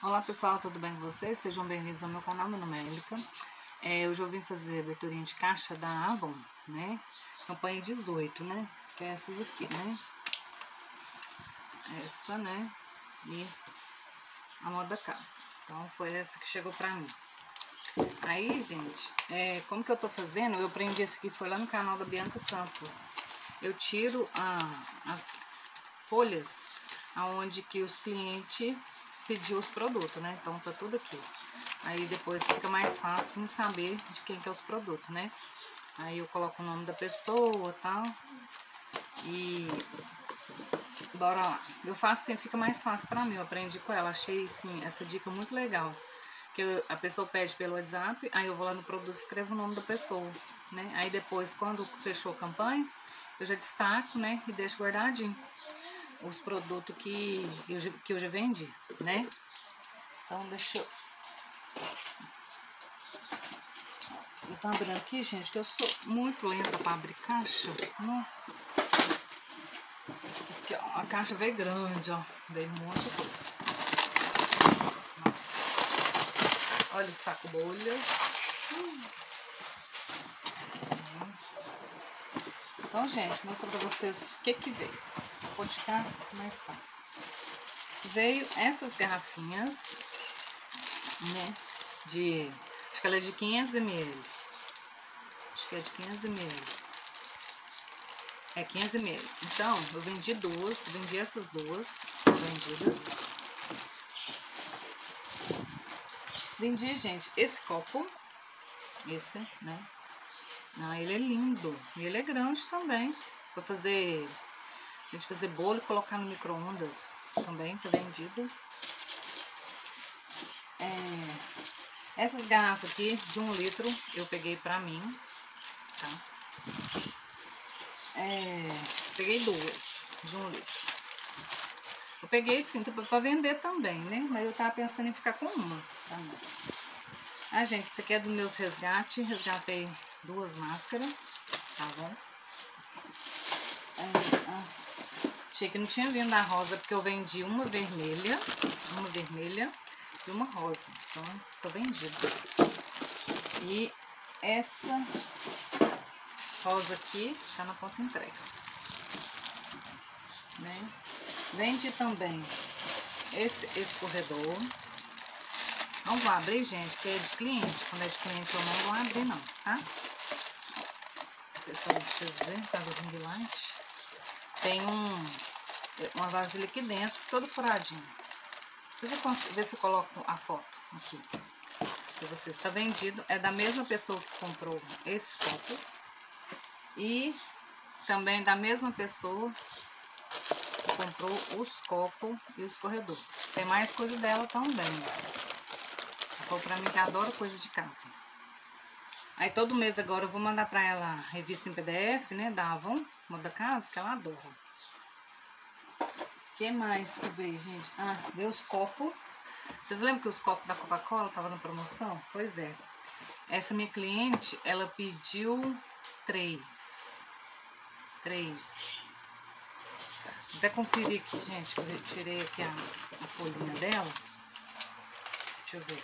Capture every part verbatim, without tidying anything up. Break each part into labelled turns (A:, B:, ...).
A: Olá pessoal, tudo bem com vocês? Sejam bem-vindos ao meu canal, meu nome é Elica. É, hoje eu vim fazer a aberturinha de caixa da Avon, né? Campanha dezoito, né? Que é essas aqui, né? Essa, né? E a moda casa. Então foi essa que chegou pra mim. Aí, gente, é, como que eu tô fazendo? Eu aprendi esse aqui, foi lá no canal da Bianca Campos. Eu tiro a, as folhas aonde que os clientes pediu os produtos, né? Então tá tudo aqui. Aí depois fica mais fácil me saber de quem que é os produtos, né? Aí eu coloco o nome da pessoa e tal. E bora lá. Eu faço assim, fica mais fácil pra mim. Eu aprendi com ela. Achei, sim, essa dica muito legal. Que eu, a pessoa pede pelo WhatsApp, aí eu vou lá no produto e escrevo o nome da pessoa, né? Aí depois, quando fechou a campanha, eu já destaco, né? E deixo guardadinho os produtos que eu, que eu já vendi, né? Então, deixa eu... Eu tô abrindo aqui, gente, que eu sou muito lenta pra abrir caixa. Nossa. Aqui, ó, a caixa veio grande, ó. Veio um monte de coisa. Olha o saco bolha. Hum. Então, gente, vou mostrar pra vocês o que que veio. Pode ficar mais fácil. Veio essas garrafinhas, né, de... Acho que ela é de quinhentos mililitros. Acho que é de quinhentos mililitros. É quinhentos mililitros. Então, eu vendi duas. Vendi essas duas vendidas. Vendi, gente, esse copo. Esse, né? Ah, ele é lindo. E ele é grande também. Pra fazer... A gente fazer bolo e colocar no micro-ondas. Também tá vendido. É, essas garrafas aqui de um litro eu peguei pra mim, tá? É, peguei duas de um litro. Eu peguei sim pra vender também, né? Mas eu tava pensando em ficar com uma também. Ah, gente, isso aqui é dos meus resgates. Resgatei duas máscaras, tá bom? É, ah, achei que não tinha vindo a rosa, porque eu vendi uma vermelha, uma vermelha e uma rosa. Então, tô vendido. E essa rosa aqui tá na ponta entrega, né? Vendi também esse escorredor. Não vou abrir, gente, que é de cliente. Quando é de cliente eu não vou abrir, não, tá? Não sei se vocês verem, tá do ring light. Tem um, uma vasilha aqui dentro, todo furadinho. Deixa eu consigo, ver se eu coloco a foto aqui. Que vocês tá vendido. É da mesma pessoa que comprou esse copo. E também da mesma pessoa que comprou os copos e o escorredor. Tem mais coisa dela também. Falou pra mim que adora coisa de casa. Aí todo mês agora eu vou mandar pra ela a revista em P D F, né? Da Avon, moda casa, que ela adora. O que mais que veio, gente? Ah, veio os copos. Vocês lembram que os copos da Coca-Cola estavam na promoção? Pois é. Essa minha cliente, ela pediu três. Três. Vou até conferir aqui, gente. Eu tirei aqui a, a folhinha dela. Deixa eu ver.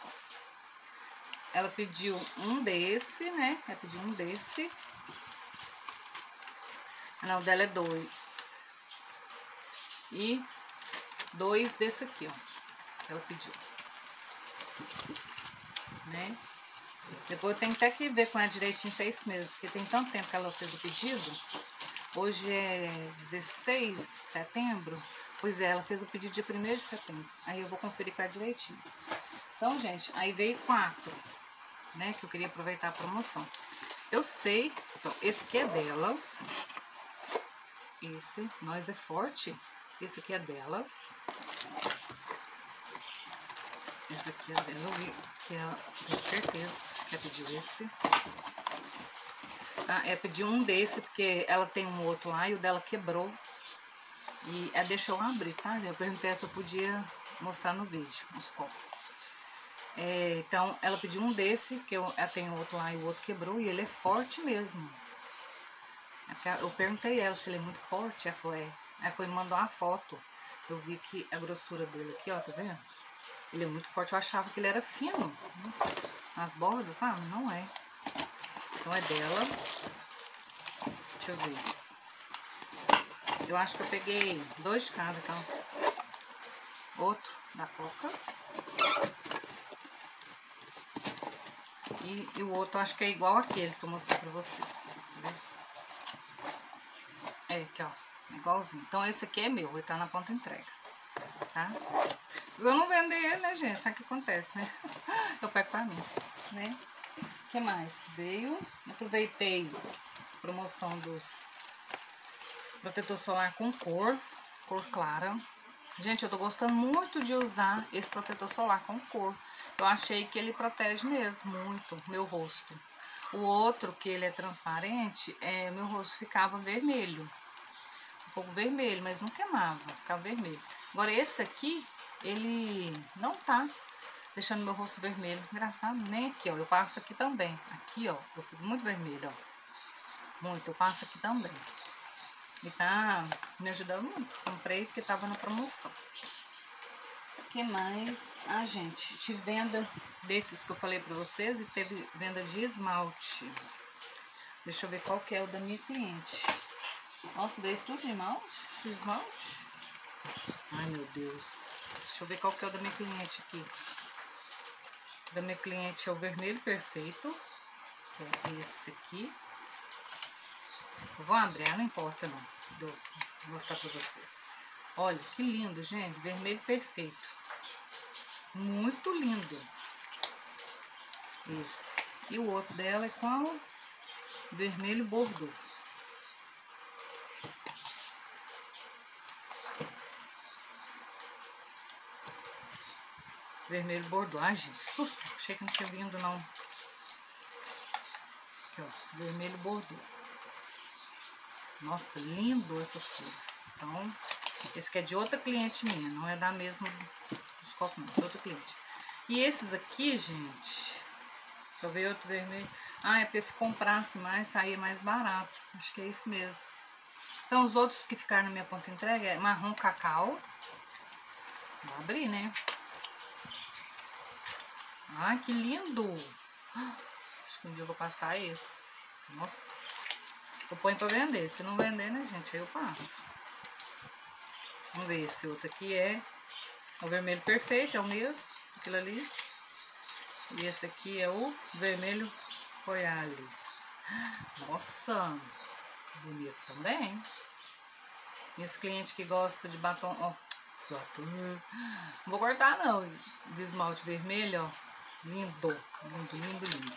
A: Ela pediu um desse, né? Ela pediu um desse. Não, dela é dois. E dois desse aqui, ó. Ela pediu. Né? Depois eu tenho até que ver com ela direitinho se é isso mesmo. Porque tem tanto tempo que ela fez o pedido. Hoje é dezesseis de setembro. Pois é, ela fez o pedido dia primeiro de setembro. Aí eu vou conferir com ela direitinho. Então, gente, aí veio quatro, né? Que eu queria aproveitar a promoção. Eu sei, então, esse aqui é dela. Esse, nós é forte. Esse aqui é dela. Esse aqui é dela. Eu vi que ela, tenho certeza que ela pediu esse. Tá? Ela pediu um desse, porque ela tem um outro lá e o dela quebrou. E ela deixou eu abrir, tá? Eu perguntei se eu podia mostrar no vídeo os copos. É, então, ela pediu um desse, que eu, ela tem outro lá e o outro quebrou, e ele é forte mesmo. Eu perguntei a ela se ele é muito forte, ela falou, é. Aí foi me mandar uma foto. Eu vi que a grossura dele aqui, ó, tá vendo? Ele é muito forte, eu achava que ele era fino. Nas bordas, sabe? Não é. Então é dela. Deixa eu ver. Eu acho que eu peguei dois de cada, então. Outro da Coca. E, e o outro acho que é igual aquele que eu mostrei pra vocês. Tá vendo? É, aqui, ó. Igualzinho. Então esse aqui é meu, vai estar na ponta entrega. Tá? Se eu não vender ele, né, gente? Sabe o que acontece, né? Eu pego pra mim, né? O que mais? Veio. Aproveitei a promoção dos protetor solar com cor. Cor clara. Gente, eu tô gostando muito de usar esse protetor solar com cor. Eu achei que ele protege mesmo muito meu rosto. O outro, que ele é transparente, é, meu rosto ficava vermelho. Um pouco vermelho, mas não queimava, ficava vermelho. Agora esse aqui, ele não tá deixando meu rosto vermelho. Engraçado, nem aqui, ó. Eu passo aqui também. Aqui, ó, eu fico muito vermelho, ó. Muito, eu passo aqui também. E tá me ajudando muito. Comprei porque tava na promoção. O que mais? Ah, gente, tive venda desses que eu falei pra vocês e teve venda de esmalte. Deixa eu ver qual que é o da minha cliente. Nossa, dei isso tudo de esmalte? De esmalte? Ai, meu Deus. Deixa eu ver qual que é o da minha cliente aqui. O da minha cliente é o vermelho perfeito. Que é esse aqui. Eu vou abrir, não importa não. Vou mostrar pra vocês. Olha, que lindo, gente. Vermelho perfeito. Muito lindo. Esse. E o outro dela é qual? Vermelho bordô. Vermelho bordô. Ai, gente, susto. Achei que não tinha vindo, não. Aqui, ó. Vermelho bordô. Nossa, lindo essas cores. Então, esse aqui é de outra cliente minha. Não é da mesma dos copos, não. De outra cliente. E esses aqui, gente... Deixa eu ver outro vermelho. Ah, é porque se comprasse mais, saía mais barato. Acho que é isso mesmo. Então, os outros que ficaram na minha ponta entrega é marrom cacau. Vou abrir, né? Ai, que lindo! Acho que um dia eu vou passar esse. Nossa. Eu ponho pra vender. Se não vender, né, gente? Aí eu passo. Vamos ver. Esse outro aqui é o vermelho perfeito. É o mesmo. Aquilo ali. E esse aqui é o vermelho royale. Nossa! Bonito também. E esse cliente que gosta de batom... Ó, batom... Não vou cortar, não. De esmalte vermelho, ó. Lindo. Lindo, lindo, lindo.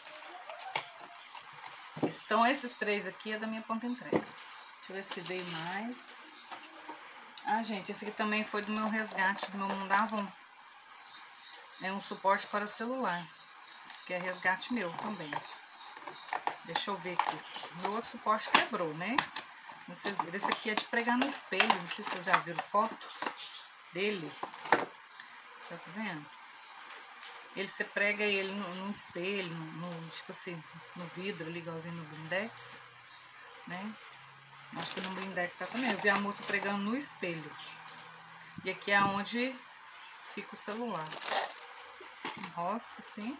A: Então, esses três aqui é da minha ponta entrega. Deixa eu ver se veio mais. Ah, gente, esse aqui também foi do meu resgate, do meu Mundavon. É um suporte para celular. Esse aqui é resgate meu também. Deixa eu ver aqui. O meu outro suporte quebrou, né? Não sei, esse aqui é de pregar no espelho. Não sei se vocês já viram foto dele. Tá vendo? Ele, você prega ele no, no espelho, no, tipo assim, no vidro ali, igualzinho no blindex, né? Acho que no blindex tá também. Eu vi a moça pregando no espelho. E aqui é onde fica o celular. Enrosca assim.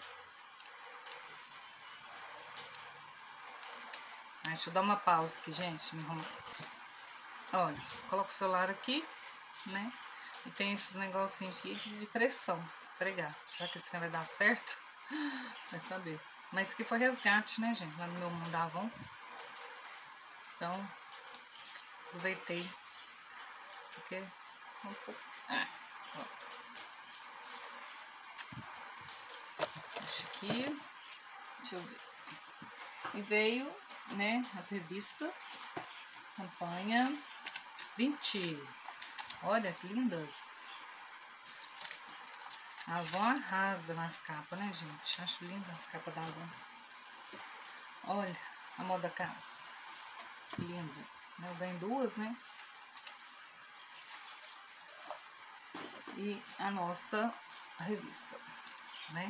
A: Aí, deixa eu dar uma pausa aqui, gente. Me arrumar. Olha, coloca o celular aqui, né? E tem esses negocinhos aqui de, de pressão. Pregar. Será que esse aqui vai dar certo? Vai saber. Mas isso aqui foi resgate, né, gente? Lá no meu Mundavon. Então, aproveitei. Isso aqui é um pouco... Ah, ó. Deixa aqui. Deixa eu ver. E veio, né, as revistas. Campanha vinte. Olha que lindas. A Avon arrasa nas capas, né, gente? Acho linda as capas da Avon. Olha, a moda casa. Linda. Eu ganho duas, né? E a nossa revista, né?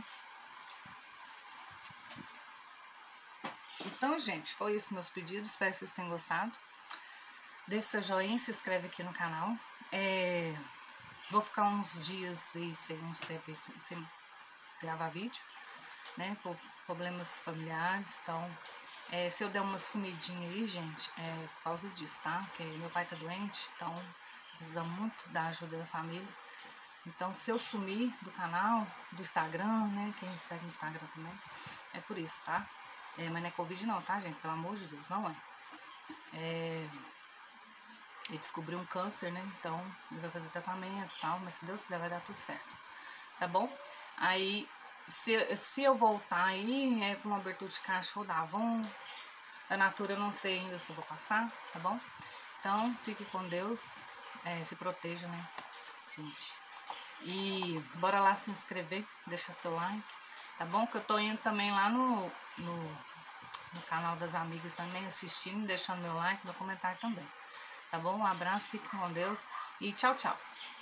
A: Então, gente, foi isso meus pedidos. Espero que vocês tenham gostado. Deixe seu joinha, se inscreve aqui no canal. É... Vou ficar uns dias aí, sei, uns tempos sem, sem gravar vídeo, né? Por problemas familiares, então... É, se eu der uma sumidinha aí, gente, é por causa disso, tá? Porque meu pai tá doente, então precisa muito da ajuda da família. Então, se eu sumir do canal, do Instagram, né? Quem me segue no Instagram também, é por isso, tá? É, mas não é Covid não, tá, gente? Pelo amor de Deus, não é. É... Ele descobriu um câncer, né? Então, ele vai fazer tratamento e tal, mas se Deus quiser vai dar tudo certo, tá bom? Aí... Se, se eu voltar aí, é com uma abertura de caixa ou da Avon, da Natura, eu não sei ainda se eu vou passar, tá bom? Então, fique com Deus, é, se proteja, né, gente? E bora lá se inscrever, deixa seu like, tá bom? Que eu tô indo também lá no, no, no canal das amigas também, assistindo, deixando meu like, meu comentário também, tá bom? Um abraço, fique com Deus e tchau, tchau!